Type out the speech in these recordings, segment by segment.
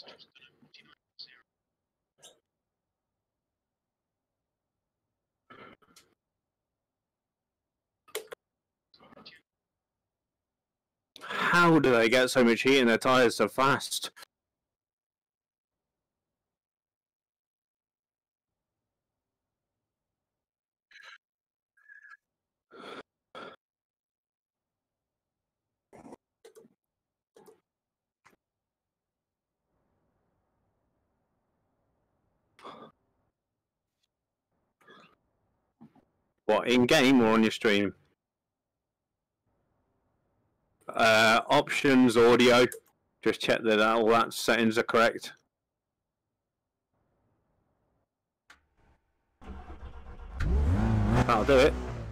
How do they get so much heat in their tyres so fast? What, in game or on your stream? Options, audio. Just check that all that settings are correct. That'll do it.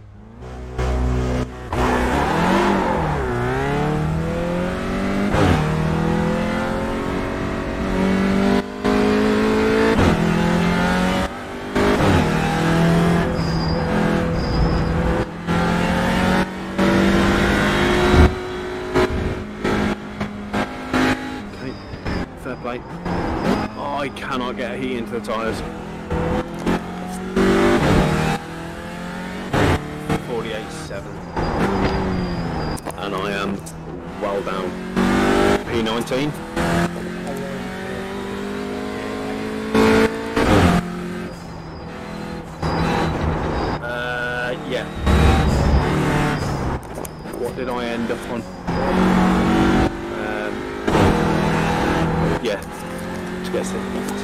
Fair play. Oh, I cannot get heat into the tyres. 48.7. And I am well down. P19. Yeah. What did I end up on? Yeah. Let's get it.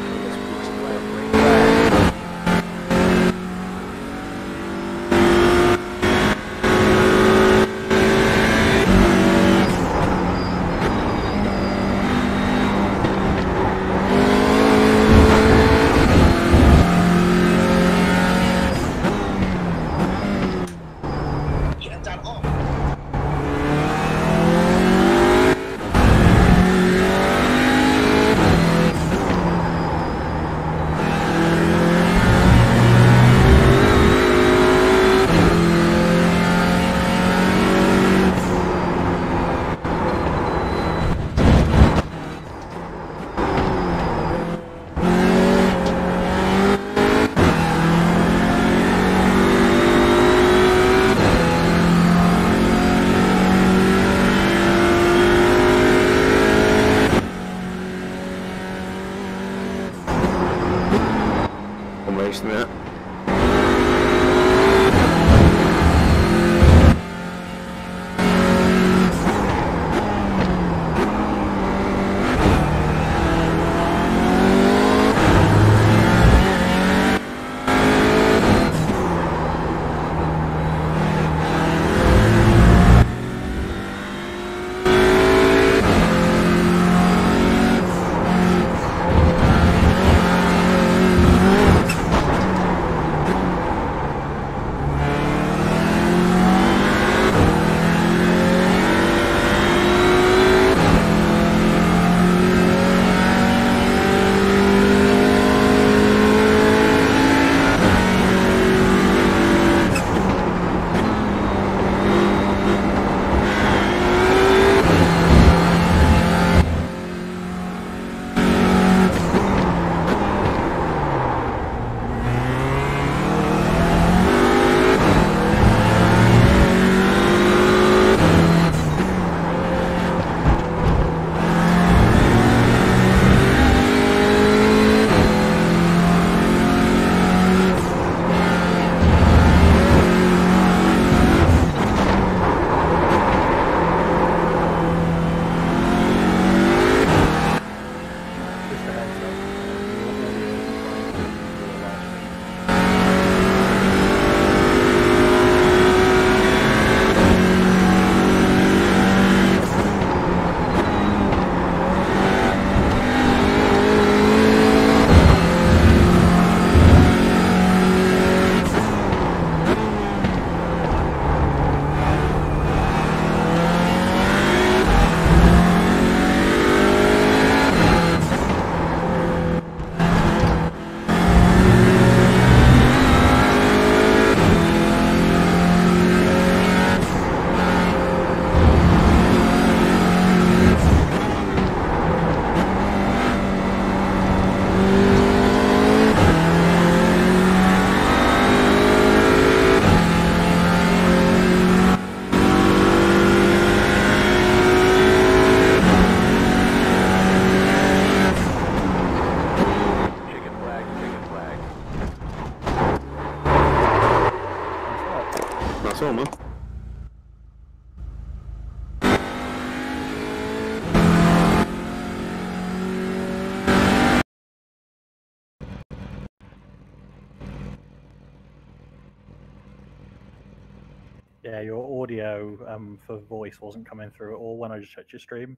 Yeah, your audio for voice wasn't coming through at all when I just checked your stream.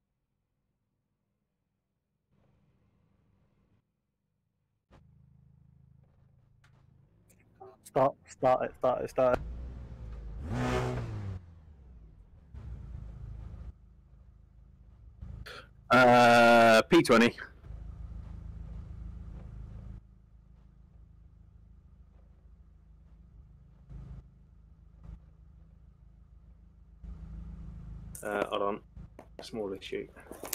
Start it. P20. Hold on. Smaller shoot.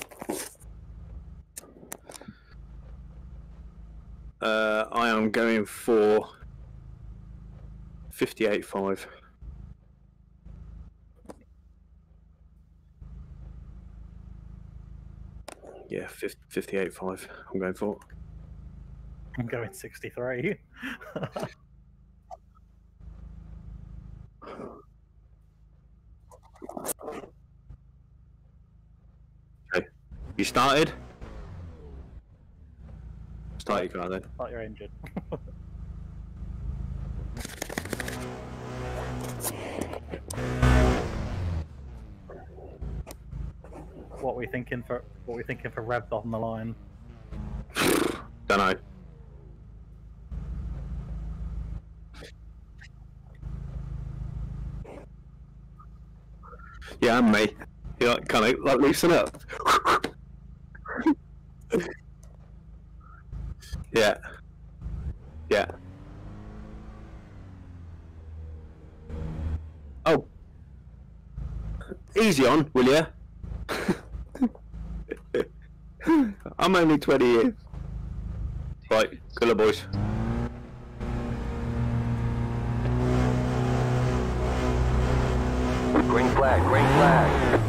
I am going for 58.5. Yeah, 58.5. I'm going for. I'm going 63. Okay. You started? Start your car then. Start your engine. What we thinking for revs on the line? Don't know. Yeah, and me. You like, kind of like loosen up. Yeah. Yeah. Oh. Easy on, will ya? I'm only 20 years. Right, good luck, boys. Green flag, green flag.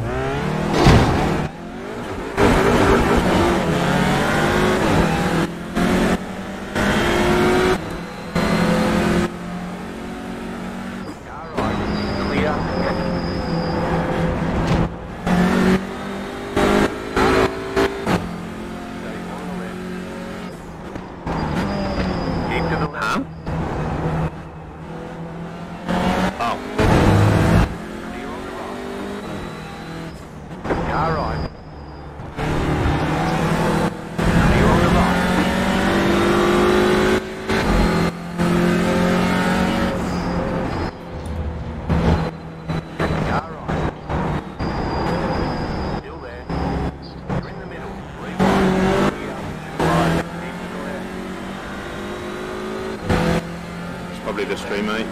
Probably the stream, mate.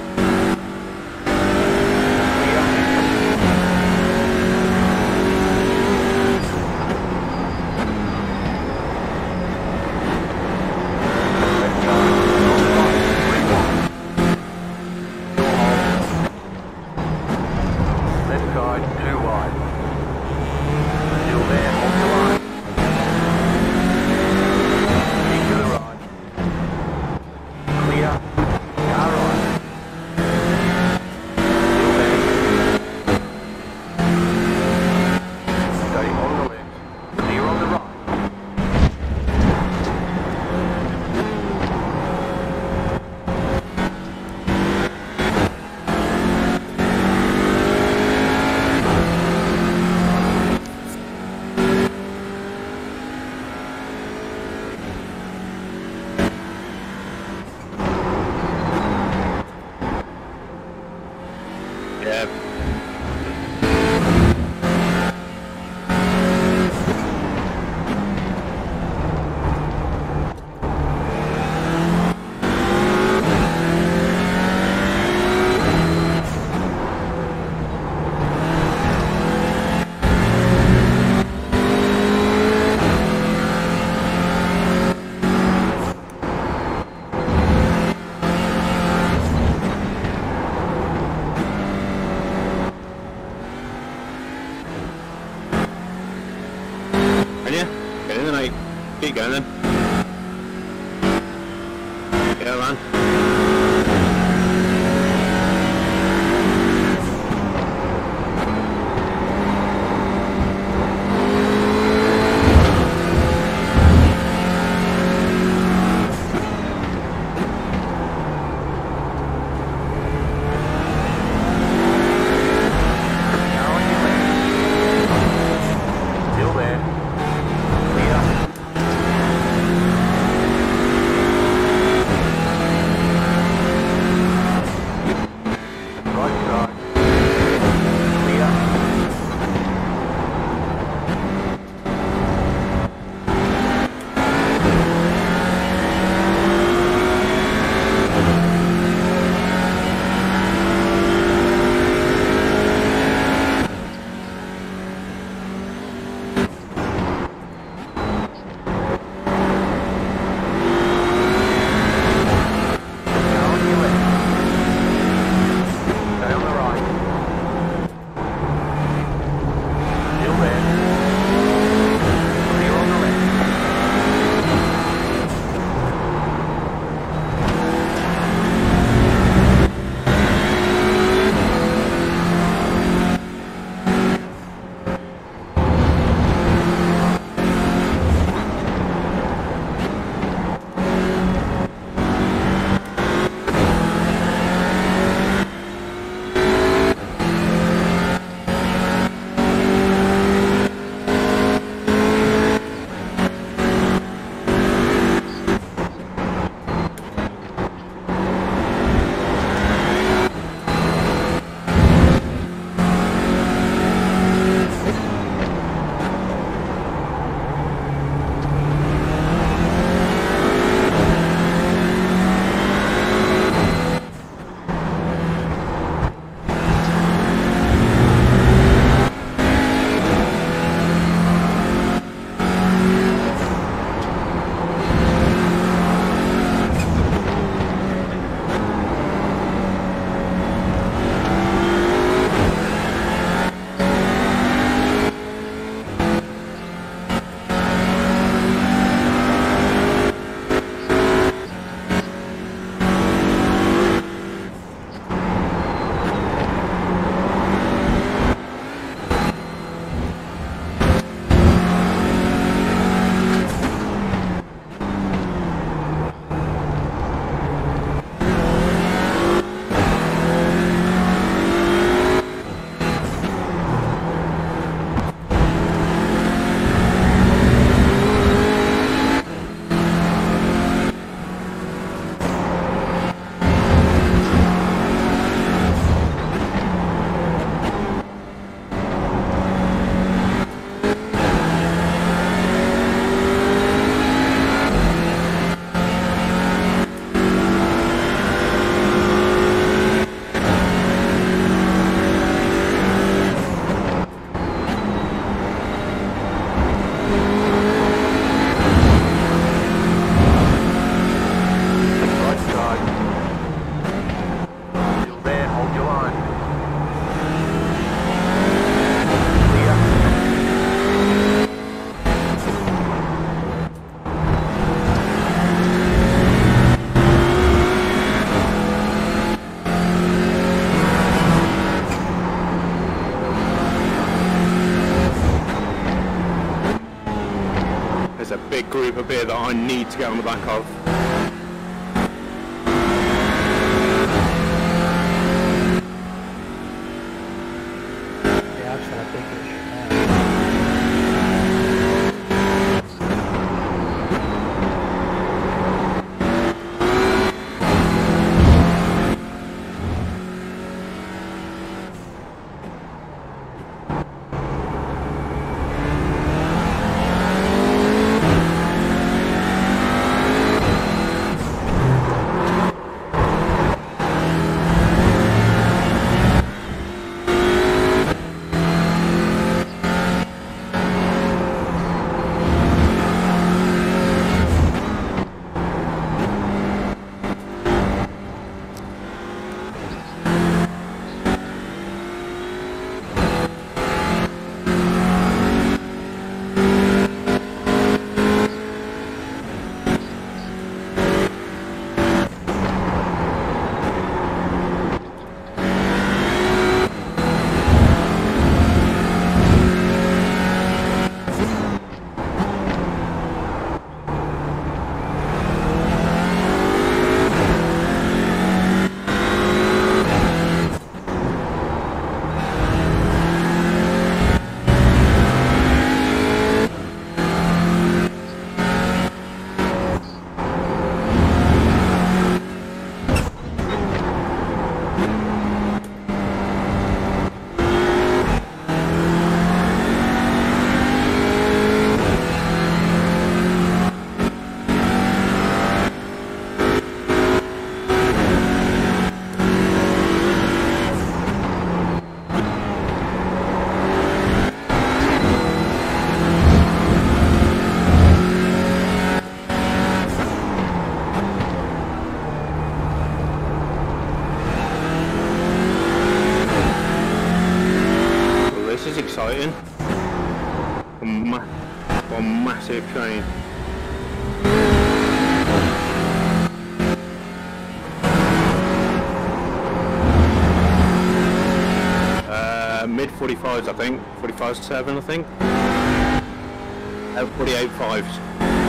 Keep going then. Yeah, man. big group of beer that I need to get on the back of. Yeah, I've just had a big issue. Exciting. One massive train. Mid 45s, I think. 45.7, I think. 48.5s.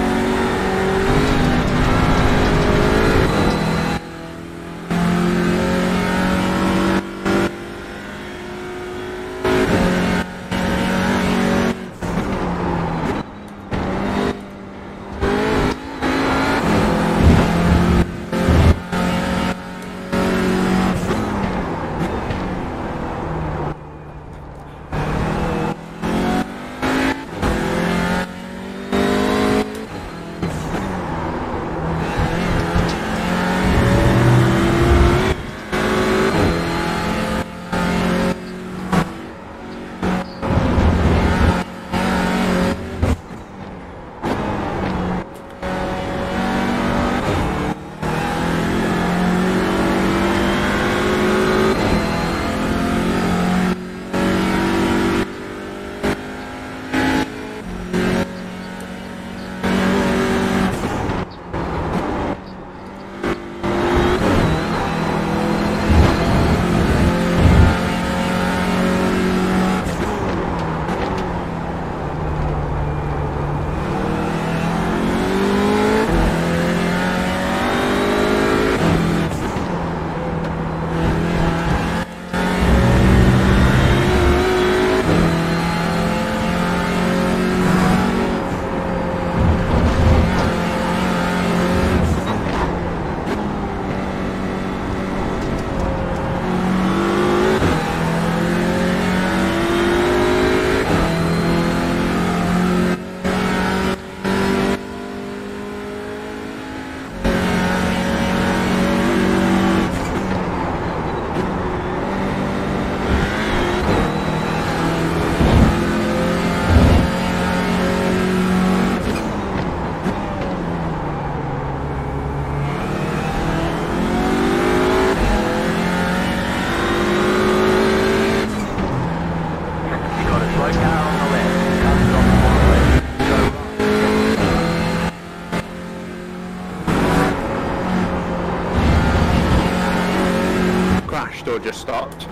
Or just stopped.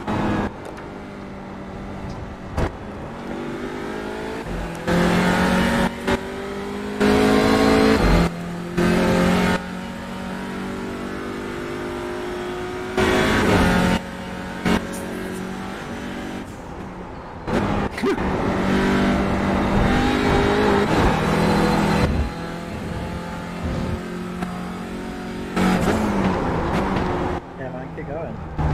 Yeah, man, keep going.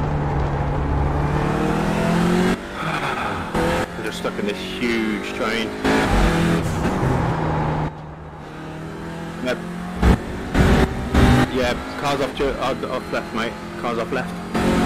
I'm just stuck in this huge train. Yep. Yeah, cars off left, mate. Cars off left.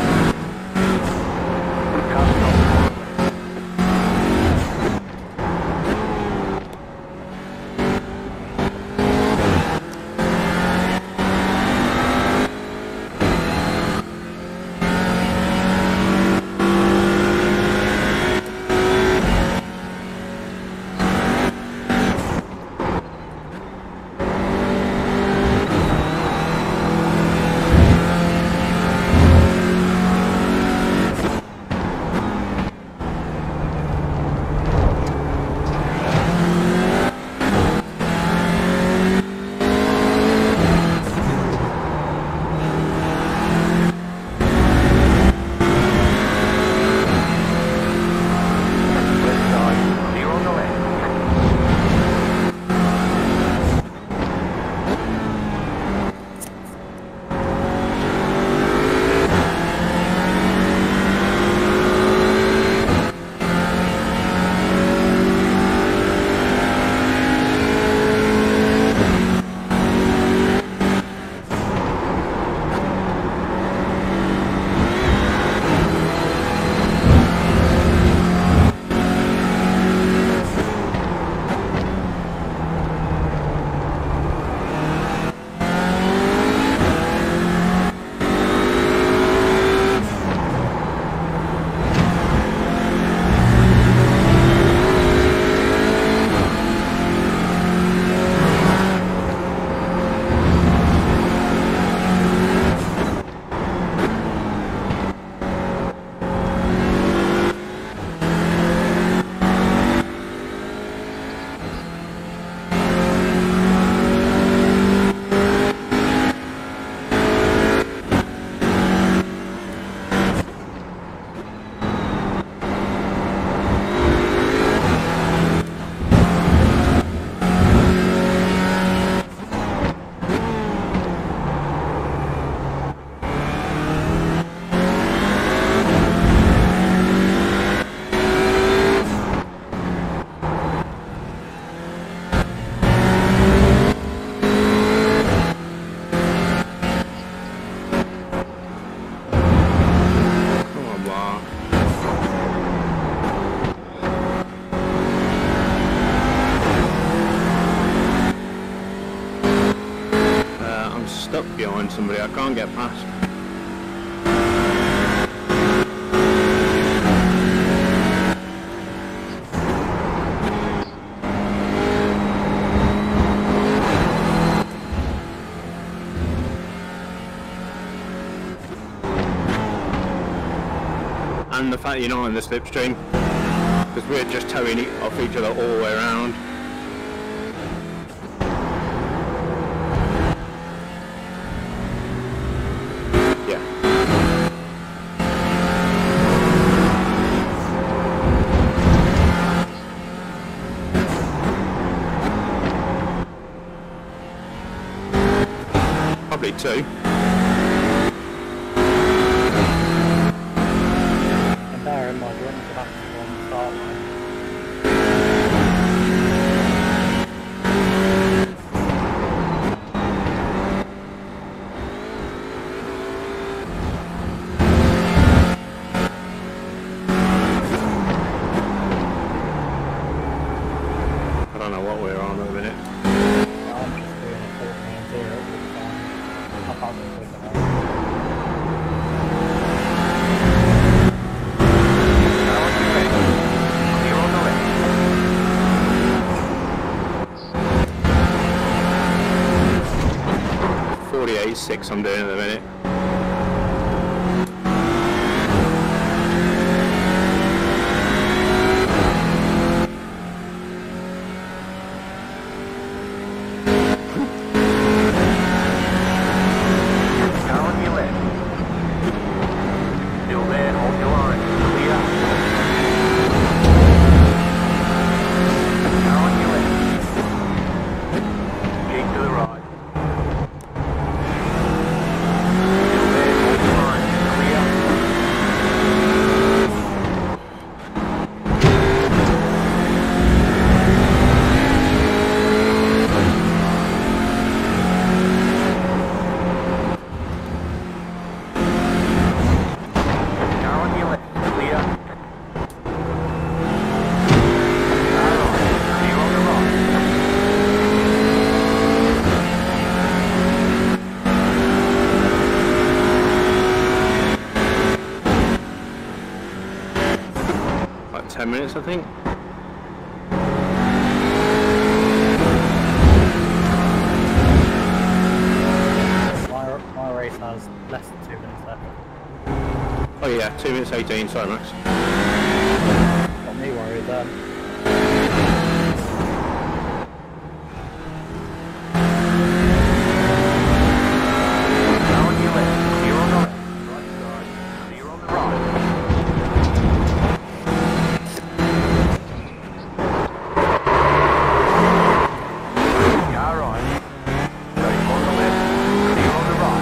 Stuck behind somebody, I can't get past. And the fact you're not in the slipstream, because we're just towing off each other all the way around. Probably two. And bear in mind, you're only back on the start line. I don't know what we're on at the minute. I'm just doing a 14 and 0 all the time. I can't do it quick enough. .48.6 I'm doing at the minute. 10 minutes, I think. My race has less than 2 minutes left. Oh yeah, 2 minutes 18, sorry Max. Got me worried then. Down your left. Clear on the left. Right side. Clear on the right. Car right. Straight on the left. Clear on the right.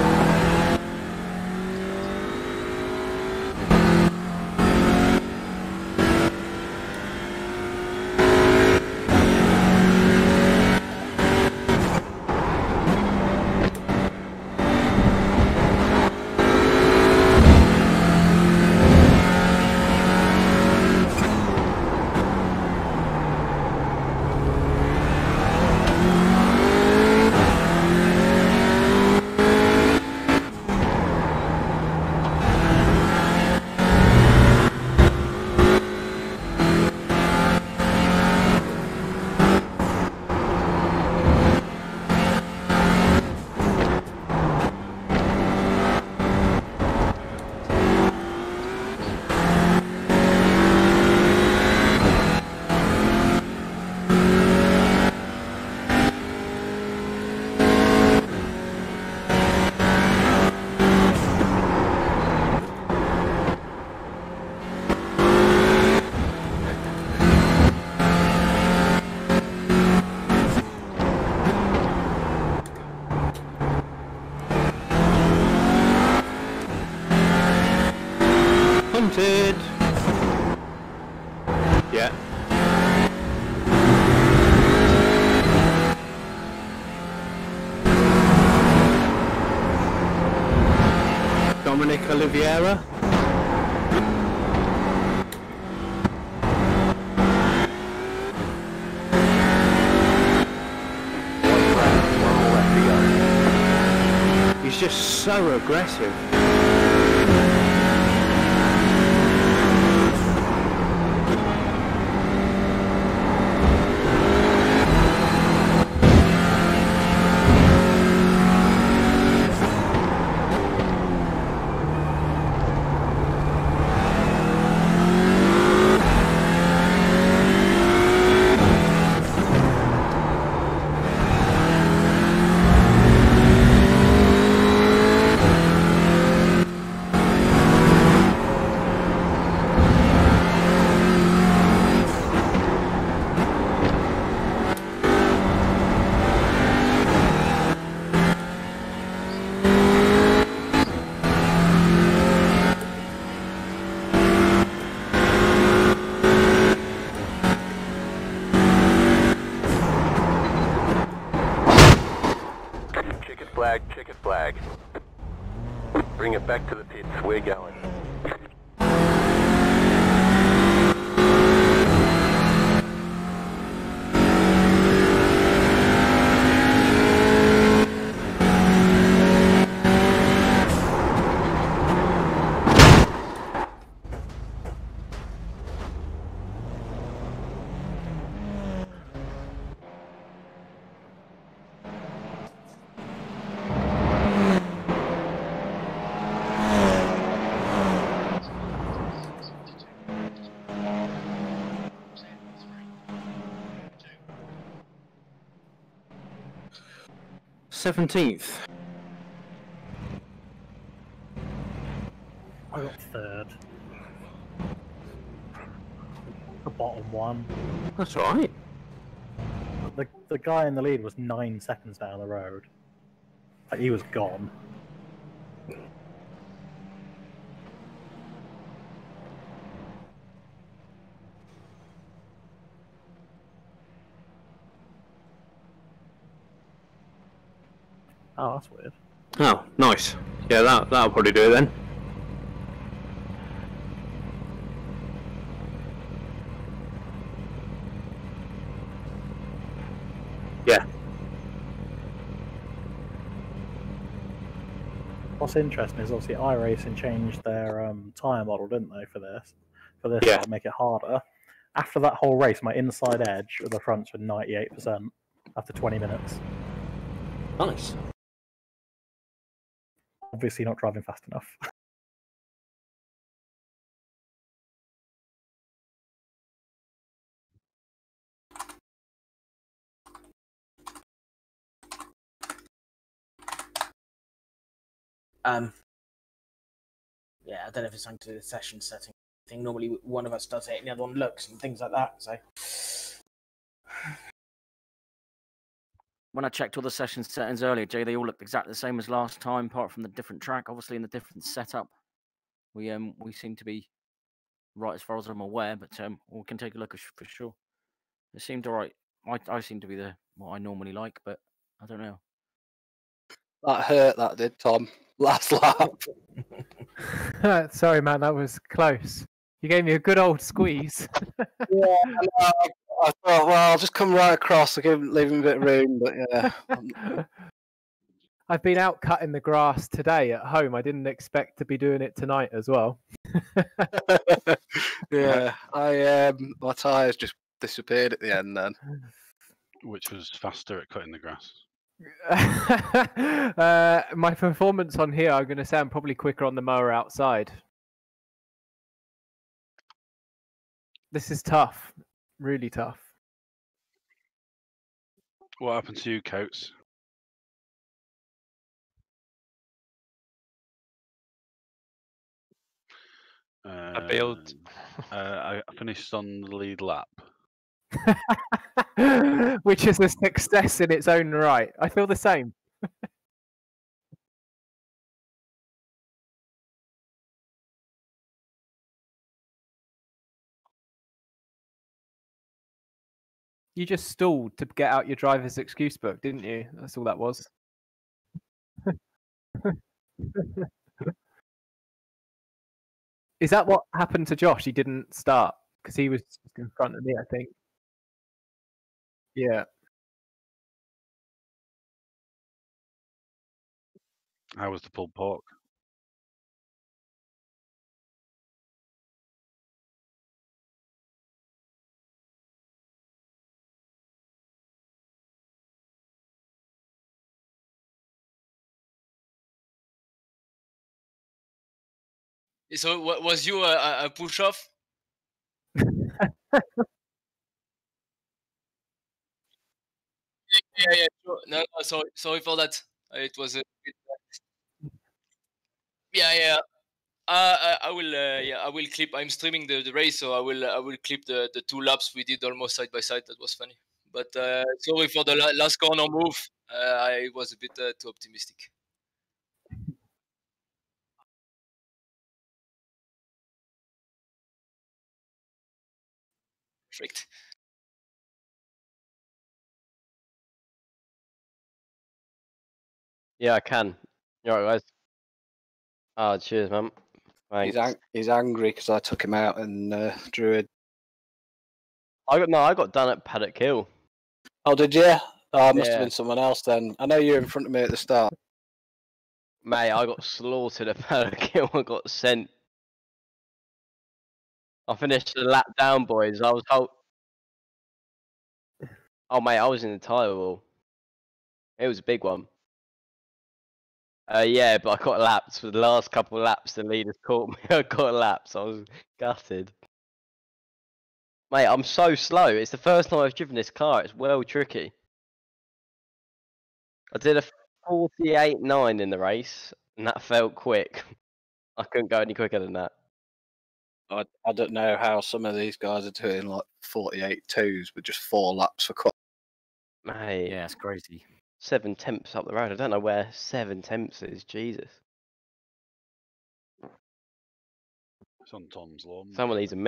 Hunted! Yeah. Dominic Oliveira. One more left to go. He's just so aggressive. Checkered flag. Bring it back to the pits. We're going. Seventeenth. I got third. The bottom one. That's right. The guy in the lead was 9 seconds down the road. Like, he was gone. Oh, that's weird. Oh, nice. Yeah, that'll probably do it then. Yeah. What's interesting is obviously iRacing changed their tyre model, didn't they, for this? Yeah. To make it harder. After that whole race, my inside edge of the fronts were 98% after 20 minutes. Nice. Obviously not driving fast enough. Yeah, I don't know if it's something to do with the session setting thing. Normally one of us does it and the other one looks and things like that, so... When I checked all the session settings earlier, Jay, they all looked exactly the same as last time, apart from the different track, obviously, in the different setup. We seem to be right as far as I'm aware, but we can take a look for sure. It seemed all right. I seem to be what I normally like, but I don't know. That hurt, that did, Tom. Last lap. Sorry, man, that was close. You gave me a good old squeeze. Yeah, I thought, well, I'll just come right across. I'll leave him a bit of room, but yeah. I've been out cutting the grass today at home. I didn't expect to be doing it tonight as well. Yeah, my tyres just disappeared at the end then. Which was faster at cutting the grass? My performance on here, I'm going to say I'm probably quicker on the mower outside. This is tough, really tough. What happened to you, Coates? I failed. I finished on the lead lap. Which is a success in its own right. I feel the same. You just stalled to get out your driver's excuse book, didn't you? That's all that was. Is that what happened to Josh? He didn't start because he was just in front of me, I think. Yeah. How was the pulled pork? So was you a push off? Yeah. Sure. No, sorry for that. It was a bit... Yeah. I will. I will clip. I'm streaming the race, so I will clip the 2 laps we did almost side by side. That was funny. But sorry for the last corner move. I was a bit too optimistic. Perfect. Yeah, I can. You alright, guys? Oh, cheers, man. Thanks. He's angry because I took him out and drew it. I got done at Paddock Hill. Oh, did you? Oh, it must have Yeah. been someone else then. I know you were in front of me at the start. Mate, I got slaughtered at Paddock Hill. I got sent. I finished the lap down, boys. I was told. Oh, mate, I was in the tyre wall. It was a big one. Yeah, but I got lapped for the last couple of laps. The leaders caught me. I got lapped, so I was gutted. Mate, I'm so slow. It's the first time I've driven this car. It's well tricky. I did a 48.9 in the race, and that felt quick. I couldn't go any quicker than that. I don't know how some of these guys are doing like 48.2s with just 4 laps for quite. Mate, Yeah, it's crazy. 7 tenths up the road. I don't know where 7 tenths is. Jesus. It's on Tom's lawn. Some of these are